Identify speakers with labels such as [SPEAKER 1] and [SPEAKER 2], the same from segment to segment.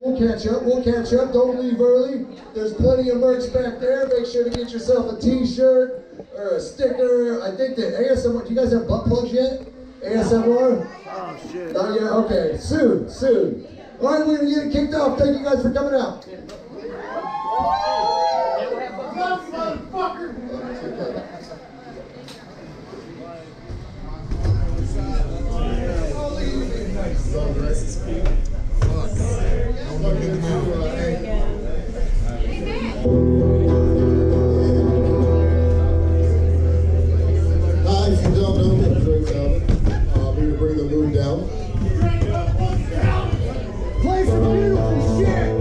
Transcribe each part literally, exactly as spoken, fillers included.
[SPEAKER 1] We'll catch up, we'll catch up, don't leave early. There's plenty of merch back there. Make sure to get yourself a t-shirt or a sticker. I think that A S M R, do you guys have butt plugs yet? A S M R?
[SPEAKER 2] Oh shit.
[SPEAKER 1] Oh yeah, okay, soon, soon. All right, we're gonna get it kicked off. Thank you guys for coming out.
[SPEAKER 3] Hi, if you don't know me, I'm Drake Talbot. Uh, I'm here to bring the mood down.
[SPEAKER 1] Play some beautiful shit!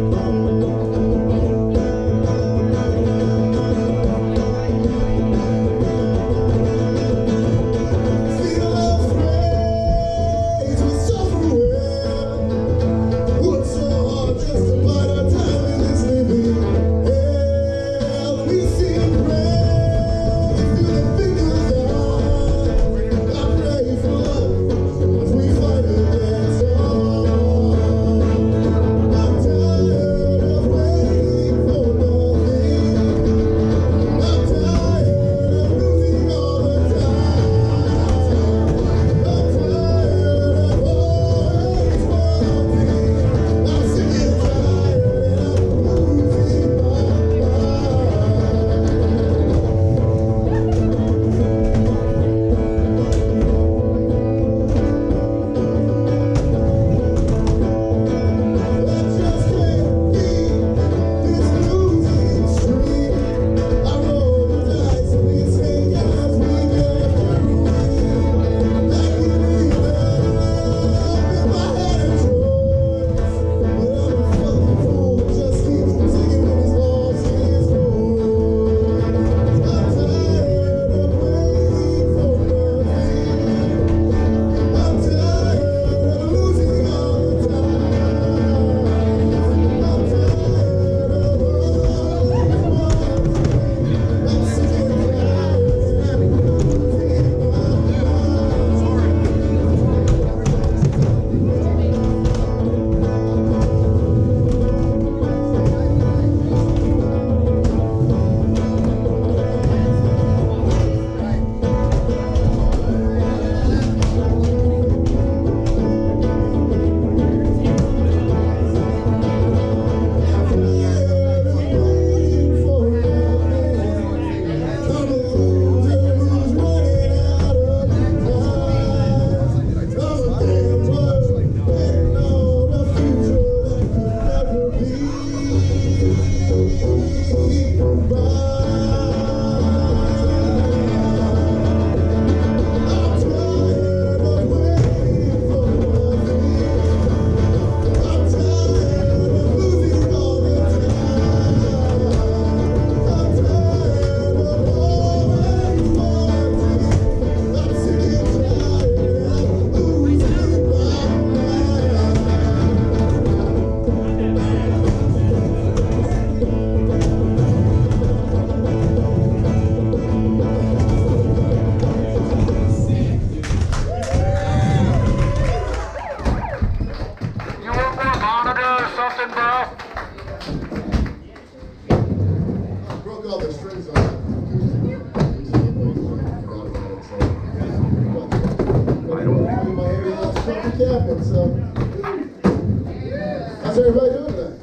[SPEAKER 3] How's everybody doing today?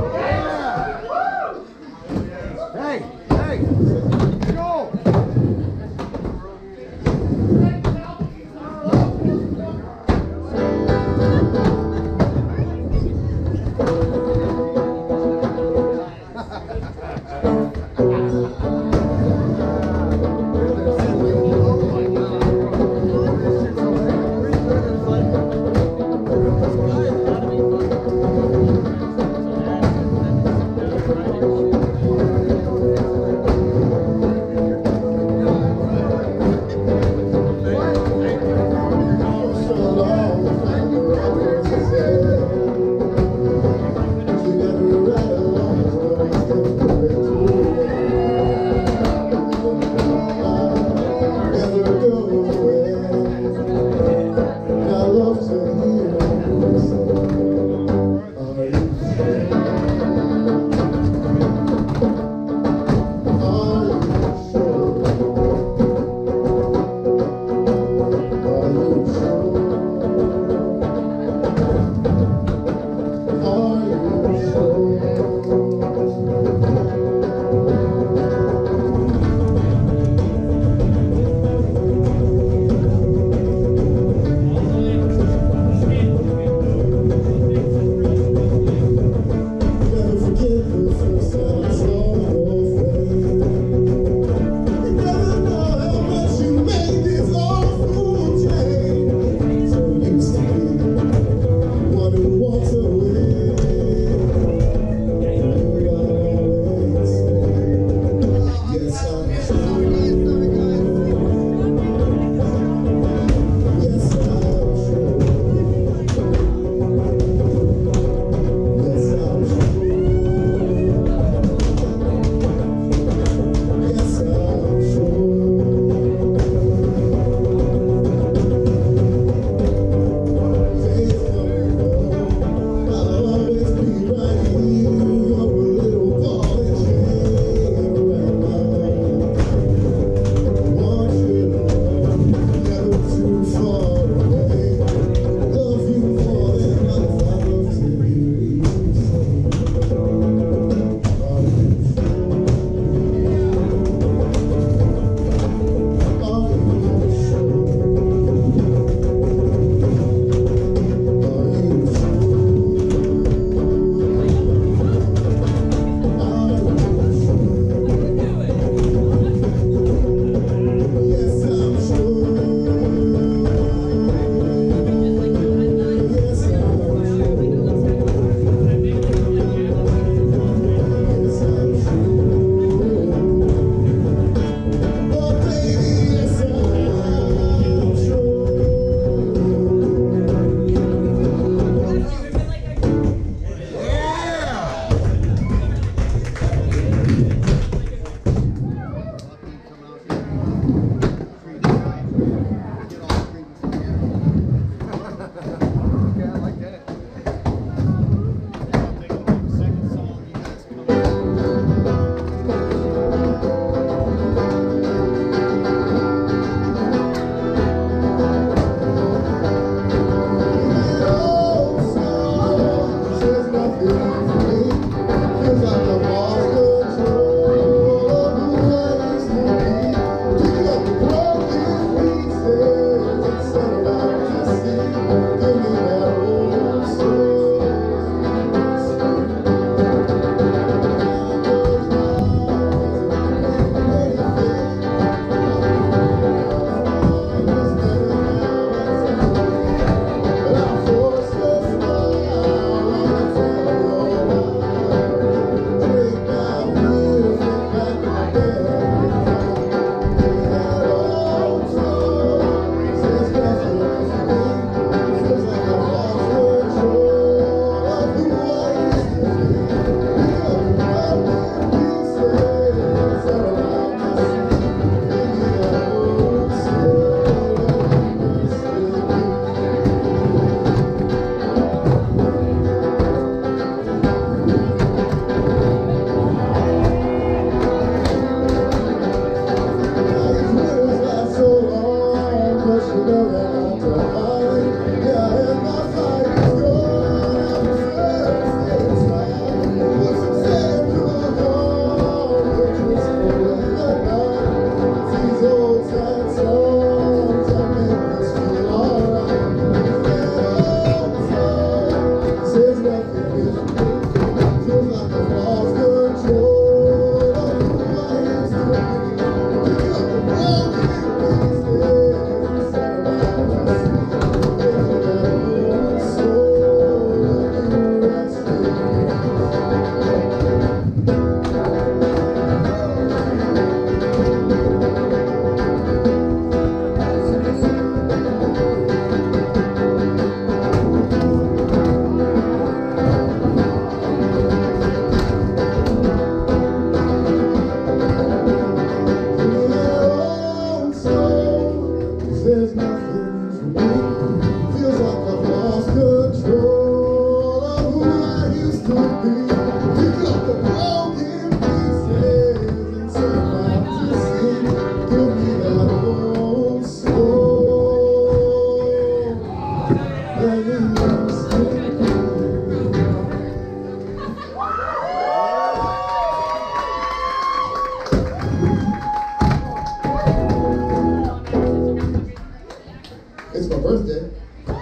[SPEAKER 2] Hey, hey, go!
[SPEAKER 3] Pick up the broken pieces and survive to see. Give me that old soul. Let me It's my birthday. So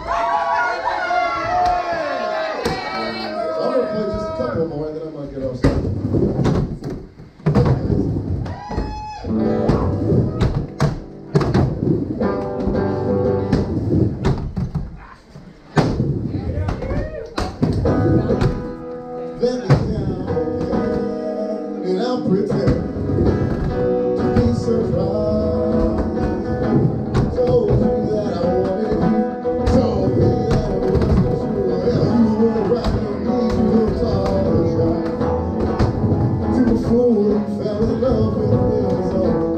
[SPEAKER 3] I'm gonna play just a couple more and then I'm gonna get off stage. Let me down and I'll pretend to be surprised. Told you that I wanted you, told me that it wasn't true. Well, you were right on me, you looked all right. To a fool who fell in love with his own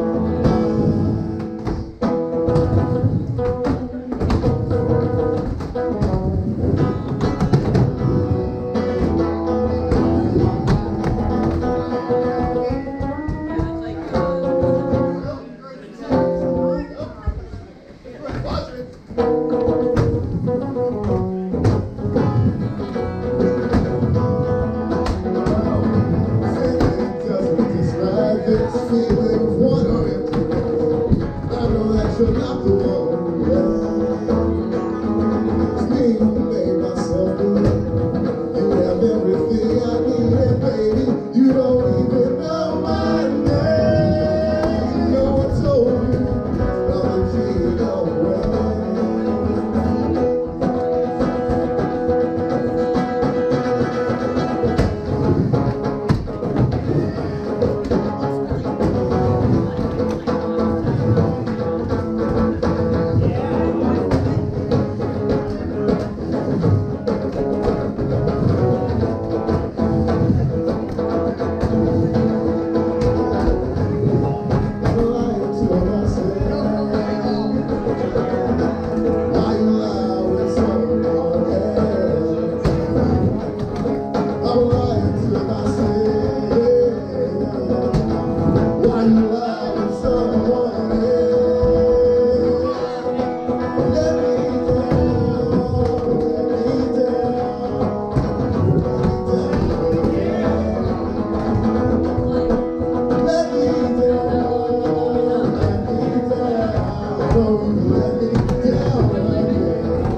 [SPEAKER 3] feeling of wondering. I know that you're not the one. It's me who made myself believe you have everything I need, and baby, you don't even know my name. You know I told you I'm the king of rain.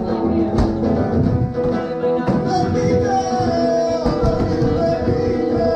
[SPEAKER 3] Let me down, let me, let me down.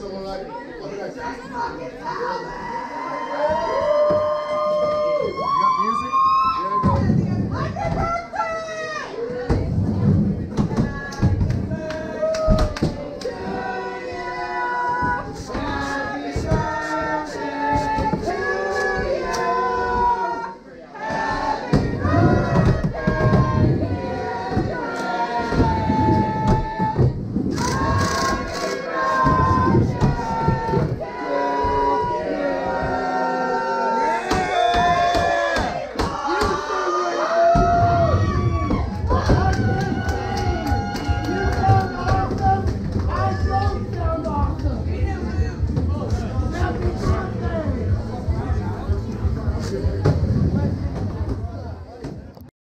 [SPEAKER 3] someone like it. What did I say?
[SPEAKER 4] Fucking tell me!